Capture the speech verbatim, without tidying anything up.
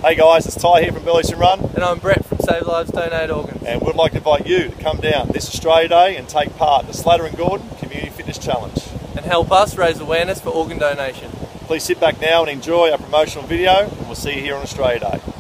Hey guys, it's Ty here from Burleson Run. And I'm Brett from Save Lives Donate Organs. And we'd like to invite you to come down this Australia Day and take part in the Slater and Gordon Community Fitness Challenge. And help us raise awareness for organ donation. Please sit back now and enjoy our promotional video, and we'll see you here on Australia Day.